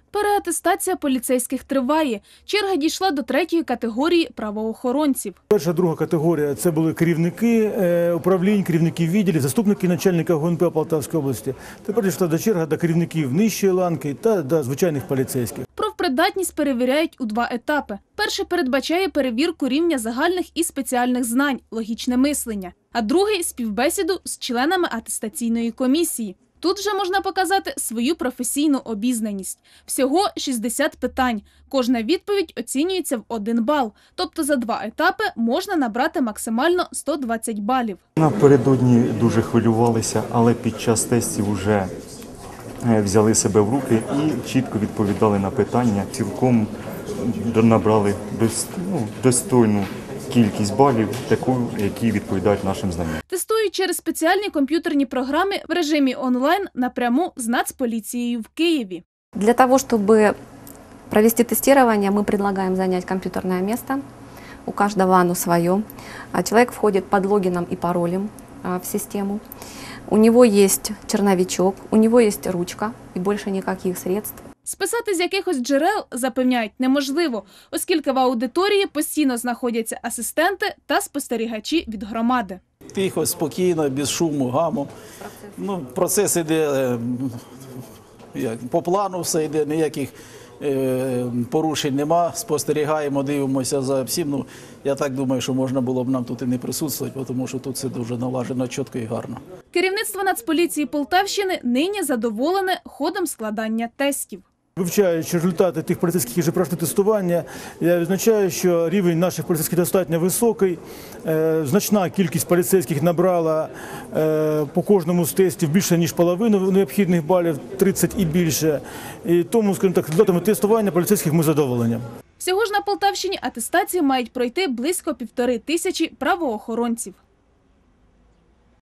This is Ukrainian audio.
Переатестація поліцейських триває. Черга дійшла до третьої категорії правоохоронців. Перша, друга категорія – це були керівники управлінь, керівники відділів, заступники начальника ГУНП Полтавської області. Тепер дійшла черга до керівників нижчої ланки та до звичайних поліцейських. Профпридатність перевіряють у два етапи. Перший передбачає перевірку рівня загальних і спеціальних знань, логічне мислення, а другий – співбесіду з членами атестаційної комісії. Тут вже можна показати свою професійну обізнаність. Всього 60 питань. Кожна відповідь оцінюється в 1 бал. Тобто за 2 етапи можна набрати максимально 120 балів. Напередодні дуже хвилювалися, але під час тестів вже взяли себе в руки і чітко відповідали на питання. Цілком набрали достойну кількість балів, таку, які відповідають нашим знанням. Тестують через спеціальні комп'ютерні програми в режимі онлайн напряму з Нацполіцією в Києві. Для того, чтобы провести тестирование, мы предлагаем занять компьютерное место. У каждого оно свое. Человек входит под логином и паролем в систему. У него есть черновичок, у него есть ручка и больше никаких средств. Списати з якихось джерел, запевняють, неможливо, оскільки в аудиторії постійно знаходяться асистенти та спостерігачі від громади. Тихо, спокійно, без шуму, гаму. Процес йде по плану, все йде, ніяких порушень нема. Спостерігаємо, дивимося за всім. Я так думаю, що можна було б нам тут і не присутствувати, тому що тут все дуже налажено, чітко і гарно. Керівництво Нацполіції Полтавщини нині задоволене ходом складання тестів. Вивчаючи результати тих поліцейських, які вже пройшли тестування, я відзначаю, що рівень наших поліцейських достатньо високий. Значна кількість поліцейських набрала по кожному з тестів більше, ніж половину необхідних балів, 30 і більше. І тому, скажімо так, результатами тестування поліцейських ми задоволені. Всього ж на Полтавщині атестацію мають пройти близько 1500 правоохоронців.